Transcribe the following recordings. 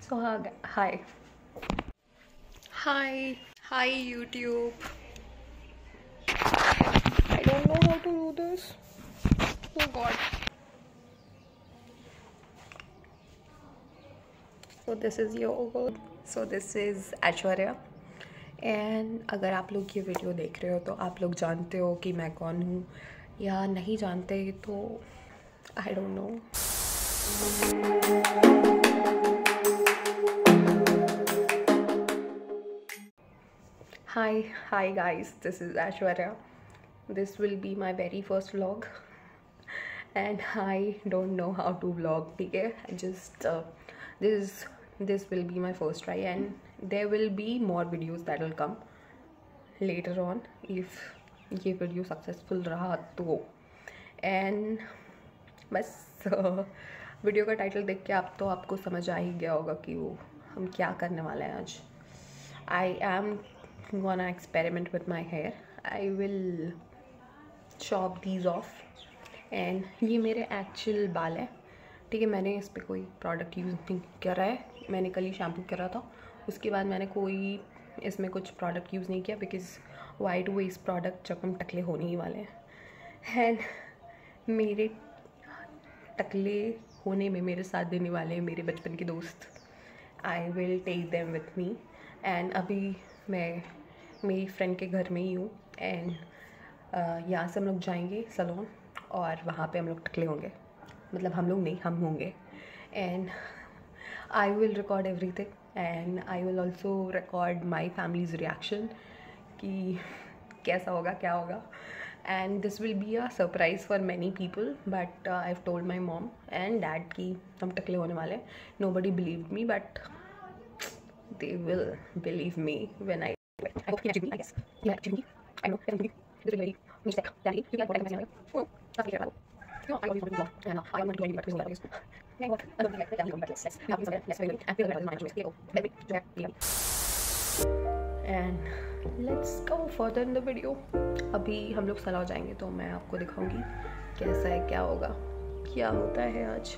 So hi. Hi YouTube. I don't know how to do this. Oh God. So this is yoga. So this is Aishwarya. And अगर आप लोग ये video देख रहे हो तो आप लोग जानते हो कि मैं कौन हूँ, या नहीं जानते तो I don't know. Hi guys, this is Aishwarya. This will be my very first vlog and I don't know how to vlog. ठीक है, just this will be my first try and there will be more videos that will come later on if ये video successful रहा तो. And बस video का title देख के आपको समझ आ ही गया होगा कि वो हम क्या करने वाले हैं आज. I am gonna experiment with my hair. I will chop these off and ये मेरे एक्चुअल बाल है. ठीक है, मैंने इस पर कोई प्रोडक्ट यूज़ नहीं करा है. मैंने कल ही शैम्पू करा था, उसके बाद मैंने कोई इसमें कुछ प्रोडक्ट यूज़ नहीं किया because why to waste product जब हम टकले होने ही वाले हैं. एंड मेरे टकले होने में मेरे साथ देने वाले हैं मेरे बचपन के दोस्त. I will take them with me. And अभी मैं मेरी फ्रेंड के घर में ही हूँ एंड यहाँ से हम लोग जाएंगे सलोन और वहाँ पे हम लोग टकले होंगे. मतलब हम लोग नहीं, हम होंगे. And I will record everything and I will also record my family's reaction कि कैसा होगा, क्या होगा. And this will be a surprise for many people but I have told my mom and dad कि हम टकले होने वाले. Nobody believed me but they will believe me when I hope you actually, I guess. Yeah, actually, I know, this is very mistake. Daddy, you can put it. Oh, that's very bad. No, I always want to vlog, and I want to do anything but this. Yeah, what? I don't think that I'm going to let's have something less very good and feel better than my choice. Go, baby, yeah. And let's go further in the video. अभी हम लोग सलाह जाएंगे तो मैं आपको दिखाऊंगी कैसा है, क्या होगा, क्या होता है आज.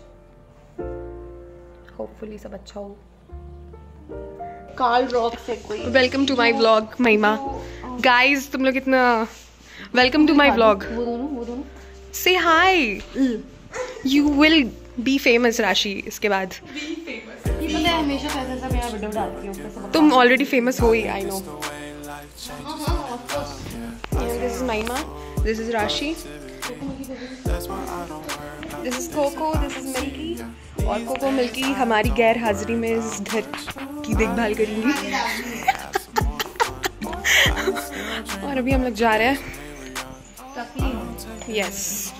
होपफुली सब अच्छा हो. कार्ल रॉक से कोई. Welcome to my vlog Mahima. Guys तुम लोग इतना welcome to my vlog. Say hi. You will be famous Rashi इसके बाद. तुम ऑलरेडी फेमस हो ही. I know. This is Mahima, this is Rashi, this is Coco, this is Milky. और कोको मिल्की हमारी गैर हाजिरी में इस घर की देखभाल करेंगी. और अभी हम लोग जा रहे हैं. Yes.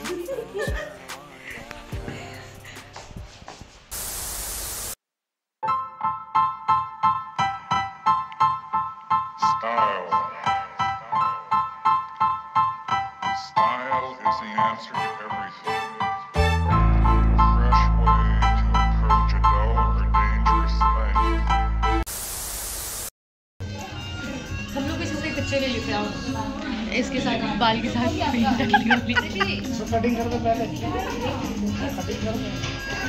Style is the answer to everything. A fresh way to approach a dull or dangerous thing. हम लोग इससे पिक्चर ले लेते हैं इसके साथ, बाल के साथ. कटिंग कर दो पहले. कटिंग कर दो.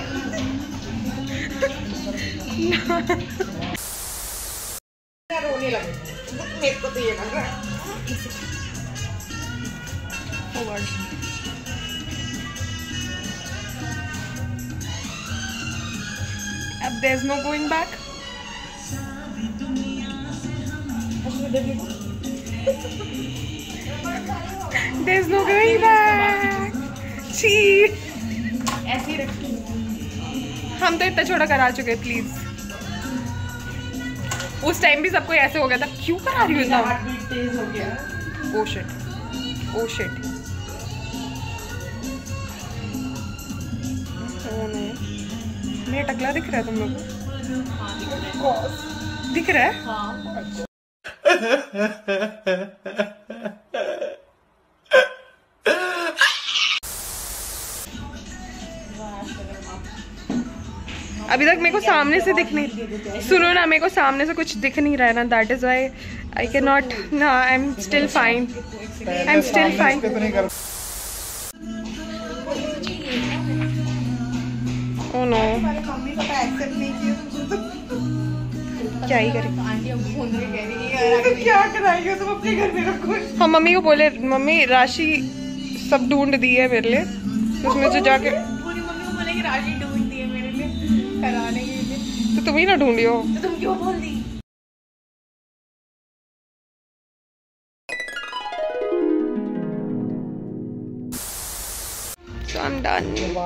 रोने लगे मेरे को तो ये लग रहा है. अब there's no going back. There's no going back. Cheat. ऐसे ही रखी. हम तो इतना छोटा करा चुके. प्लीज. उस टाइम भी सबको ऐसे हो गया था, क्यों करा रही हो इतना. हार्टबीट तेज हो गया. Oh shit. Oh shit. मेरा टकला दिख रहा है तुम लोग को? दिख रहा है? हाँ. अभी तक मेरे को सामने से दिख नहीं. सुनो ना, मेरे को सामने से कुछ दिख नहीं रहा है ना. That is why I can not. ना, I am still fine. I am still fine. Oh no. मम्मी पापा एक्सेप्ट नहीं किए. क्या ही करें। आंटी हमको फोन करके कह रही है तो क्या कराएंगे तुम अपने घर में रखो। हम मम्मी को बोले मम्मी राशि सब ढूंढ दी है मेरे लिए, उसमें से जाके पूरी मम्मी को बोलेंगे राशि ढूंढ दी है मेरे लिए कराने के लिए। तो तुम ही ना ढूंढियो। तो तुम क्यों बोल दी? So I'm done.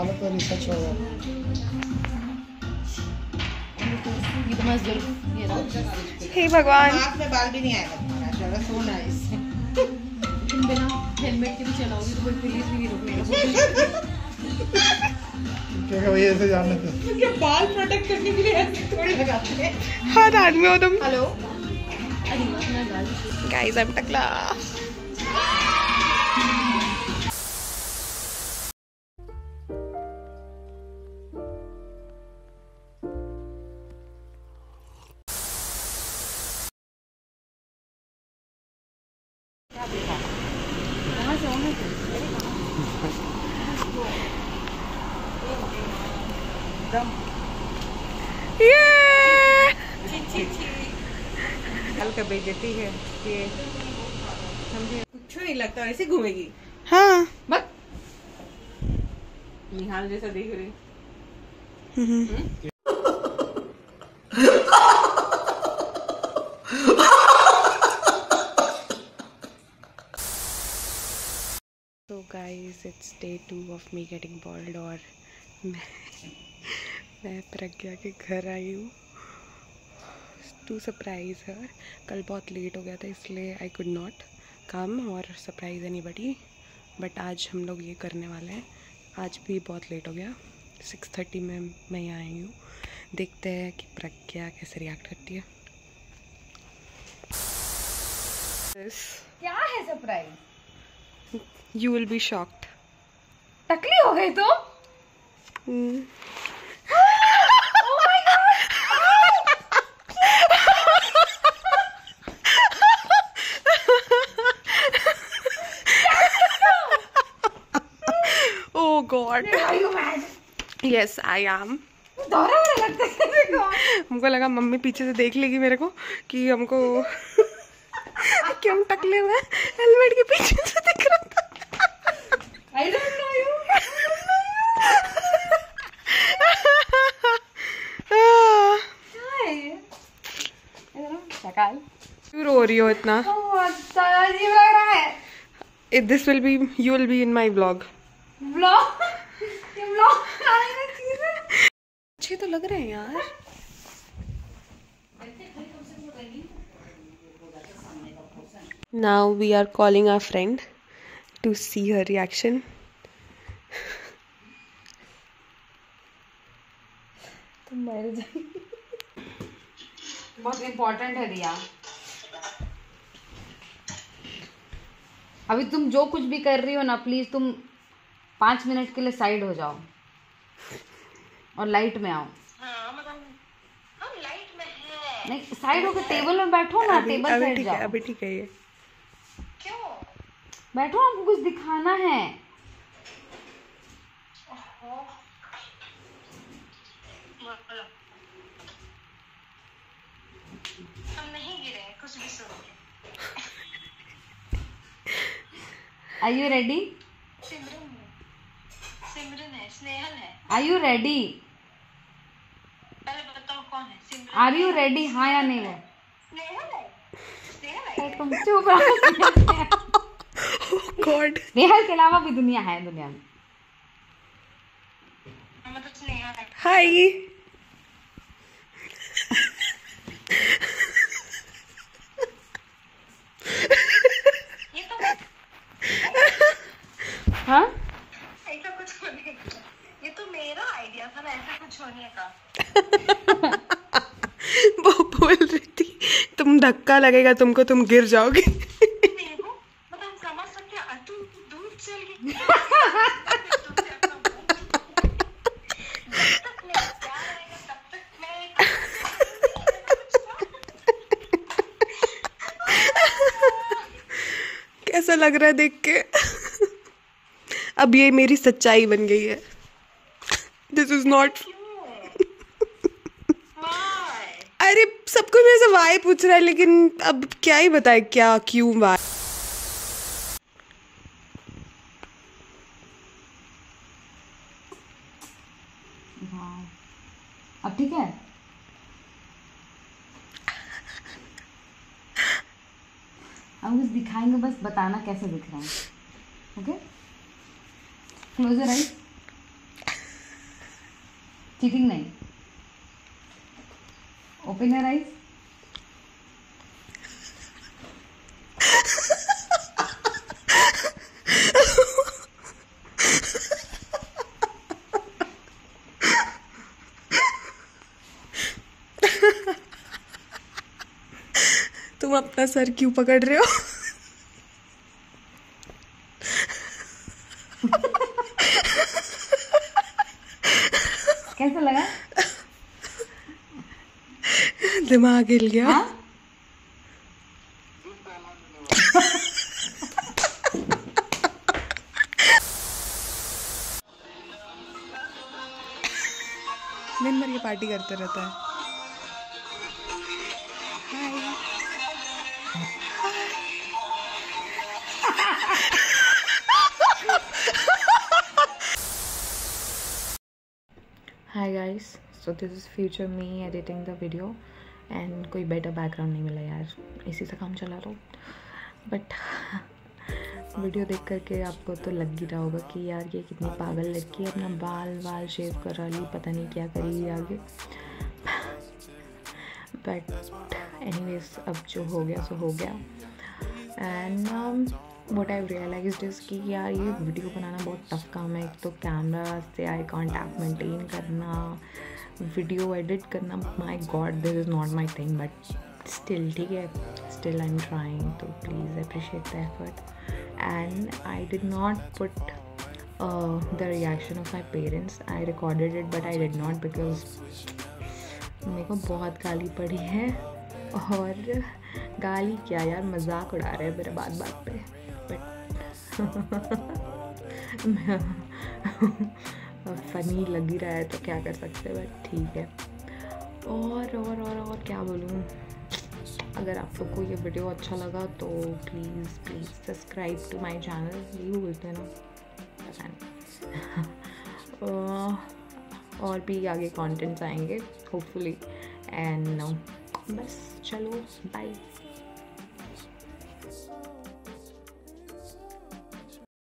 ये तो मैं जरूर ये रहा। हे भगवान, हाथ में बाल भी नहीं आएगा तुम्हारा, चलो सो नाइस। तुम बिना हेलमेट के भी चलाओगी तो कोई पुलिस भी नहीं रोकेगा। क्या भैया ऐसे जाने थे? क्या बाल प्रोटेक्ट करने के लिए ऐसे थोड़ी लगाते हैं? हर आदमी हो तुम। हेलो अरे मैं गाली गाइस आई एम टकला। कल का बेइज्जती है ये, समझे? कुछ नहीं लगता, ऐसे घूमेगी। हाँ बस निहाल जैसा देख रही। So guys, it's day 2 of me getting bald और मैं प्रज्ञा के घर आई हूँ टू सरप्राइज हर। कल बहुत लेट हो गया था इसलिए आई कुड नॉट कम और सरप्राइज एनीबडी, बट आज हम लोग ये करने वाले हैं। आज भी बहुत लेट हो गया, 6:30 में मैं यहाँ आई हूँ। देखते हैं कि प्रज्ञा कैसे रिएक्ट करती है। क्या है surprise? You will be shocked. टकली हो गई तो? Oh God. Yes, I am. हमको लगा मम्मी पीछे से देख लेगी मेरे को कि हमको कि हम टकले हुए हेलमेट के पीछे से दिख रहा था। I don't know you. शकाल क्यों रो रही हो इतना? अजीब लग रहा है। This will be, you will be in my vlog. Vlog ये व्लॉग बनाने की चीज है। अच्छे तो लग रहे हैं यार। Now we are calling our friend to see her reaction. तुम मर जाएगी। बहुत इम्पोर्टेंट है रिया। अभी तुम जो कुछ भी कर रही हो ना, प्लीज तुम 5 मिनट के लिए साइड हो जाओ और लाइट में आओ। हम लाइट में है। नहीं, साइड होकर टेबल में बैठो ना। टेबल साइड ठीक है, जाओ। अभी ठीक है ये। क्यों? बैठो, हमको कुछ दिखाना है। हम नहीं गिरे, कुछ भी सुनो। Are you ready? सिमरन है, स्नेहल है। Are you ready? पहले बताओ कौन है? सिमरन। Are you ready? हाँ या नहीं? वो स्नेहल है। स्नेहल है। तुम चुप रहो। God. स्नेहल के अलावा भी दुनिया है दुनिया में। मतलब स्नेहल है। Hi. ये तो हाँ? ऐसा कुछ होने का। ये तो मेरा आइडिया था ना, ऐसा कुछ होने का। वो बोल रही थी तुम धक्का लगेगा तुमको, तुम गिर जाओगे। देखो, मतलब हम समझ सकते हैं। तू दूर चल गई। जब तक मेरा प्यार रहेगा तब तक मैं कैसा लग रहा है देख के? अब ये मेरी सच्चाई बन गई है। दिस इज नॉट, I अरे सबको मेरे से वाई पूछ रहा है, लेकिन अब क्या ही बताए क्या क्यों वाई। अब ठीक है। हम कुछ दिखाएंगे, बस बताना कैसे दिख रहा है। Okay, close your eyes. Cheating नहीं। Open your eyes. तुम अपना सर क्यों पकड़ रहे हो? कैसा लगा? दिमाग हिल गया। हाँ? दिन भर ये पार्टी करते रहता है। Hi guys, so this is future me editing the video and कोई better background नहीं मिला यार, इसी से काम चला रहा हूँ। बट वीडियो देख करके आपको तो लग ही रहा होगा कि यार ये कितनी पागल लड़की है, अपना बाल शेव करा ली, पता नहीं क्या करेगी आगे। बट एनीवेज, अब जो हो गया सो हो गया। And what I've realized is कि यार ये वीडियो बनाना बहुत टफ काम है। एक तो कैमरा से आई कॉन्टैक्ट मेंटेन करना, वीडियो एडिट करना, my god this is not my thing, but still ठीक है, स्टिल आई एम ट्राइंग, तो please appreciate the effort. And I did not put the reaction of my parents. I recorded it but I did not because मेरे को बहुत गाली पड़ी है, और गाली क्या यार, मजाक उड़ा रहे हैं मेरे बात पे। फनी लग ही रहा है तो क्या कर सकते हैं, बट ठीक है। और क्या बोलूँ, अगर आप लोग को ये वीडियो अच्छा लगा तो please subscribe to my channel, यही बोलते हैं ना, पता नहीं। और भी आगे कंटेंट्स आएंगे होपफुली। एंड बस चलो बाय।